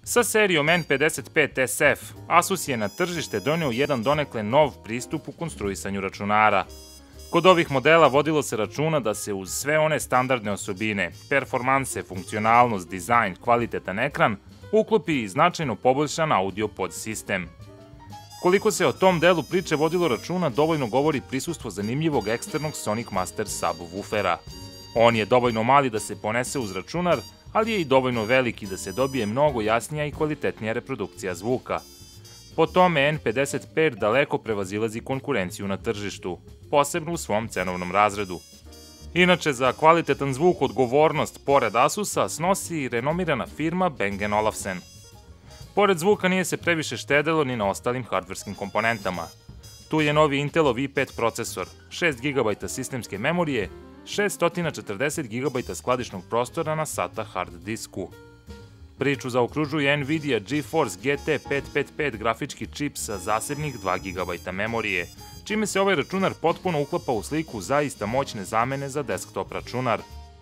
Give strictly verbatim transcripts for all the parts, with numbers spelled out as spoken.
Sa serijom N pedeset pet S F, Asus je na tržište doneo jedan donekle nov pristup u konstruisanju računara. Kod ovih modela vodilo se računa da se uz sve one standardne osobine, performanse, funkcionalnost, dizajn, kvalitetan ekran, uklopi i značajno poboljšan audio podsistem. Koliko se o tom delu priče vodilo računa, dovoljno govori prisustvo zanimljivog eksternog Sonic Master subwoofera. On je dovoljno mali da se ponese uz računar, ali je i dovoljno veliki da se dobije mnogo jasnija i kvalitetnija reprodukcija zvuka. Po tome N pedeset pet daleko prevazilazi konkurenciju na tržištu, posebno u svom cenovnom razredu. Inače, za kvalitetan zvuk odgovornost pored Asusa snosi i renomirana firma Bang and Olufsen. Pored zvuka nije se previše štedelo ni na ostalim hardverskim komponentama. Tu je novi Intelov i pet procesor, šest gigabajta sistemske memorije, šessto četrdeset gigabajta skladišnog prostora na SATA hard disku. Priču zaokružuje Nvidia GeForce G T petsto pedeset pet grafički čip sa zasebnih dva gigabajta memorije, čime se ovaj računar potpuno uklapa u sliku zaista moćne zamene za desktop računar.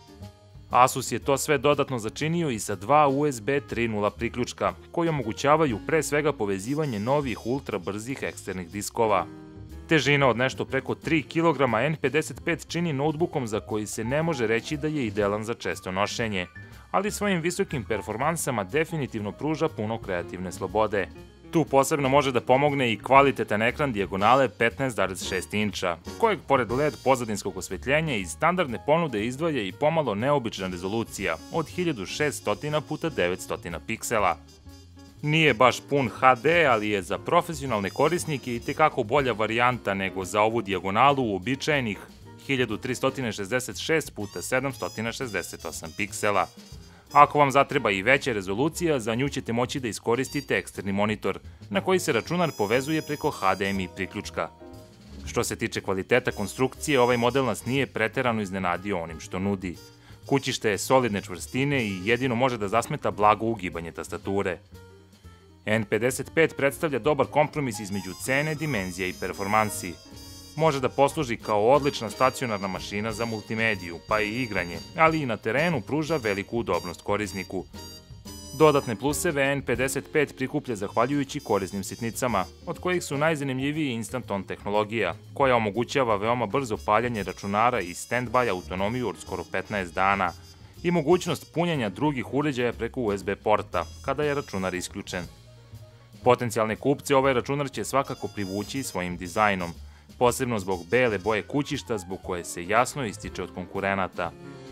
Asus je to sve dodatno začinio i sa dva U S B tri nula priključka, koji omogućavaju pre svega povezivanje novih ultra brzih eksternih diskova. Težina od nešto preko tri kilograma N pedeset pet čini notebookom za koji se ne može reći da je idealan za često nošenje, ali svojim visokim performansama definitivno pruža puno kreativne slobode. Tu posebno može da pomogne i kvalitetan ekran dijagonale petnaest zarez šest inča, kojeg pored L E D pozadinskog osvetljenja iz standardne ponude izdvaja i pomalo neobična rezolucija od hiljadu šessto puta devetsto piksela. Nije baš pun H D, ali je za profesionalne korisnike i tekako bolja varijanta nego za ovu dijagonalu uobičajenih hiljadu tristo šezdeset šest puta sedamsto šezdeset osam piksela. Ako vam zatreba i veća rezolucija, za nju ćete moći da iskoristite eksterni monitor, na koji se računar povezuje preko H D M I priključka. Što se tiče kvaliteta konstrukcije, ovaj model nas nije preterano iznenadio onim što nudi. Kućište je solidne čvrstine i jedino može da zasmeta blago ugibanje tastature. N pedeset pet predstavlja dobar kompromis između cene, dimenzija i performansi. Može da posluži kao odlična stacionarna mašina za multimediju, pa i igranje, ali i na terenu pruža veliku udobnost korisniku. Dodatne pluseve N pedeset pet prikuplja zahvaljujući korisnim sitnicama, od kojih su najzanimljiviji Instant On tehnologija, koja omogućava veoma brzo paljanje računara i stand-by autonomiju od skoro petnaest dana i mogućnost punjenja drugih uređaja preko U S B porta, kada je računar isključen. Potencijalne kupce ovaj računar će svakako privući svojim dizajnom, posebno zbog bele boje kućišta zbog koje se jasno ističe od konkurenata.